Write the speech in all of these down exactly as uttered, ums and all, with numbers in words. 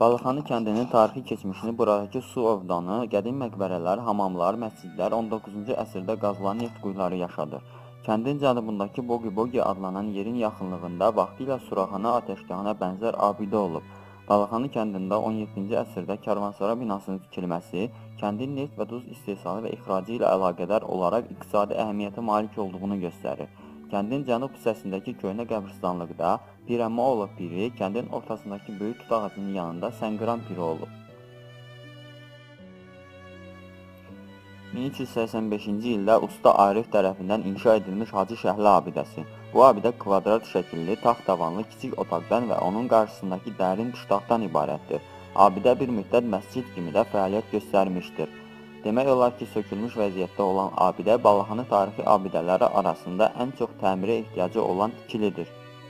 Balıxanı kəndinin tarixi keçmişini buradakı su ovdanı, qədim məqbərələr, hamamlar, məscidlər on doqquzuncu əsrdə qazılan neft quyuları yaşadır. Kəndin cənubundakı Bogi-Bogi adlanan yerin yaxınlığında vaxtilə suraxana, ateşgahına bənzər abidə olub. Balıxanı kəndində on yeddinci əsrdə karvansara binasının tikilməsi, kəndin neft və duz istehsalı və ixracı ilə əlaqədar olaraq iqtisadi əhəmiyyətə malik olduğunu göstərir. Kəndin cənub hissəsindəki köhnə qəbristanlıqda Pirəmoğlu piri, kəndin ortasındakı böyük tut ağacının yanında Sənqıran piri olub. min üç yüz səksən beşinci ildə Usta Arif tərəfindən inşa edilmiş Hacı Şəhlə abidəsi. Bu abidə kvadrat şəkilli, taxt tavanlı kiçik otaqdan və onun qarşısındakı dərin piştaxtdan ibarətdir. Abidə bir müddət məscid kimi də fəaliyyət göstərmişdir. Demək olar ki, sökülmüş vəziyyətdə olan abidə Balıxanı tarixi abidələri arasında ən çox təmirə ehtiyacı olan tikilidir.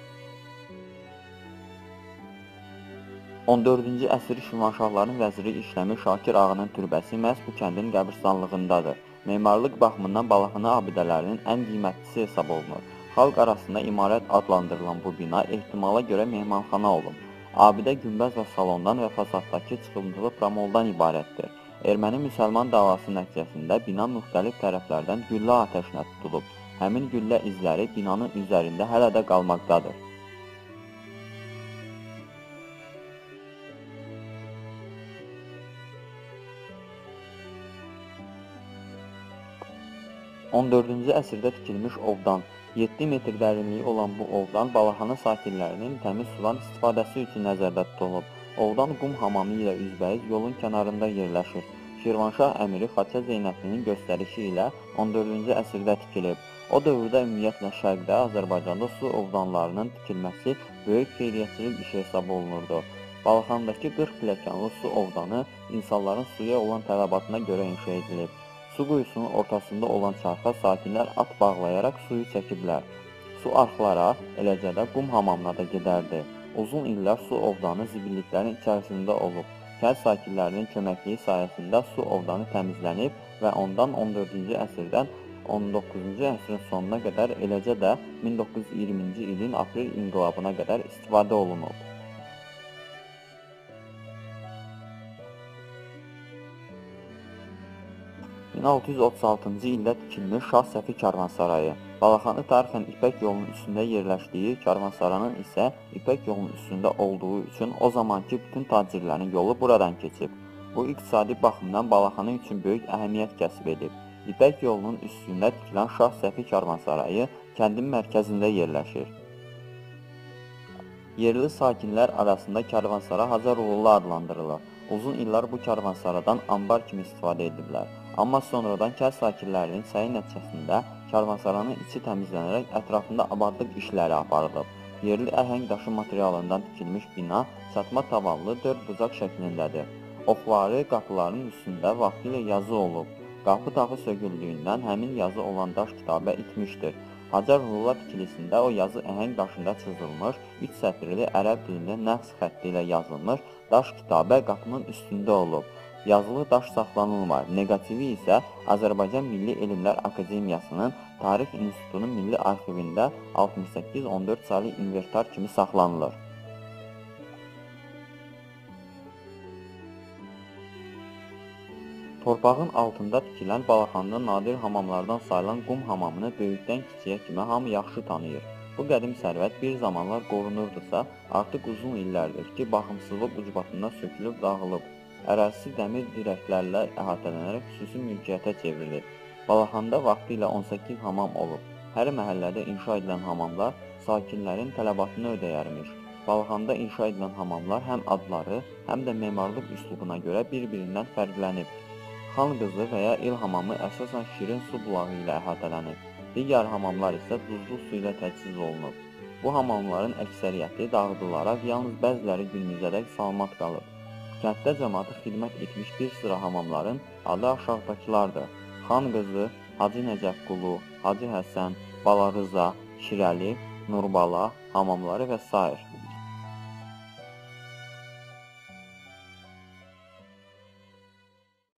on dördüncü əsr Şirvanşahların vəziri işləmiş Şakir Ağanın türbəsi məhz bu kəndin qəbristanlığındadır. Memarlıq baxımından Balıxanı abidələrinin ən qiymətlisi hesab olunur. Xalq arasında imarət adlandırılan bu bina ehtimala görə mehmanxana olub. Abidə günbəz və salondan və fasaddakı çıxıntılı pramoldan ibarətdir. Erməni-müsəlman davası nəticəsində bina müxtəlif tərəflərdən güllə atəşinə tutulub. Həmin güllə izləri binanın üzərində hələ də qalmaqdadır. on dördüncü əsrdə tikilmiş ovdan, yeddi metr dərinliyi olan bu ovdan Balıxanı sakinlərinin təmiz sudan istifadəsi üçün nəzərdə tutulub. Ovdan qum hamamı ilə üzbəyiz yolun kənarında yerləşir. Şirvanşah əmiri Xaçə Zeynəblinin göstərişi ilə on dördüncü əsrdə tikilib. O dövrdə ümumiyyətlə Şərqdə, Azərbaycanda su ovdanlarının tikilməsi böyük xeyriyyətçilik işi hesab olunurdu. Balıxandakı qırx pilləkənli su ovdanı insanların suya olan tələbatına görə inşa edilib. Su quyusunun ortasında olan çarxa sakinlər at bağlayaraq suyu çəkiblər. Su arxlara, eləcə də qum hamamına da gedərdi. Uzun illər su ovdanı zibilliklərin içərisində olub. Kənd sakinlərinin köməkliyi sayəsində su ovdanı təmizlənib və ondan on dördüncü əsrdən on doqquzuncu əsrin sonuna qədər, eləcə də min doqquz yüz iyirminci ilin aprel inqilabına qədər istifadə olunub. min altı yüz otuz altıncı ildə tikilmiş Şah Səfi Karvansarayı. Balıxanı tarixən İpək yolunun üstündə yerləşdiyi, Karvansaranın isə İpək yolunun üstündə olduğu üçün o zamanki bütün tacirlərin yolu buradan keçib. Bu iqtisadi baxımdan Balıxanı üçün böyük əhəmiyyət kəsb edib. İpək yolunun üstündə tikilən Şah Səfi Karvansarayı kəndin mərkəzində yerləşir. Yerli sakinlər arasında Karvansara Hacı Ruhullu adlandırılır. Uzun illər bu karvansaradan ambar kimi istifadə ediblər. Amma sonradan kənd sakinlərinin səyi nəticəsində karvansaranın içi təmizlənərək ətrafında abadlıq işləri aparılıb. Yerli əhəng daşı materialından tikilmiş bina çatma tavanlı dörd bucaq şəklindədir. Oxları qapıların üstündə vaxtilə yazı olub. Qapı taxı söküldüyündən həmin yazı olan daş kitabə itmişdir. Hacı Ruhullu tikilisində o yazı əhəng daşında çizilmiş, üç sətirli ərəb dilində nəqs xətti ilə yazılmış daş kitabə qapının üstündə olub. Yazılı daş saxlanılmır. Negativi isə Azərbaycan Milli Elmlər Akademiyasının Tarix İnstitutunun Milli Arxivində altmış səkkiz on dörd saylı inventar kimi saxlanılır. Torpağın altında tikilən Balıxanda nadir hamamlardan sayılan qum hamamını böyükdən kiçiyə kimi hamı yaxşı tanıyır. Bu qədim sərvət bir zamanlar qorunurdusa, artıq uzun illərdir ki, baxımsızlıq ucbatından sökülüb dağılıb. Ərazisi dəmir dirəklərlə əhatələnərək xüsusi mülkiyyətə çevrilib. Balıxanda vaxtı ilə on səkkiz hamam olub. Hər məhəllədə inşa edilən hamamlar sakinlərin tələbatını ödəyərmiş. Balıxanda inşa edilən hamamlar həm adları, həm də memarlıq üslubuna görə bir-birindən fərqlənib. Xan qızı və ya il hamamı əsasən şirin su bulağı ilə əhatələnib. Digər hamamlar isə duzlu su ilə təchiz olunub. Bu hamamların əksəriyyəti dağıdılaraq yalnız bəziləri günümüzədək salamat qalıb. Kənddə cəmaatı xidmət etmiş bir sıra hamamların adı aşağıdakılardır. Xan qızı, Hacı Nəcəfqulu, Hacı Həsən, Bala Rıza, Şirəli, Nurbala hamamları və sair.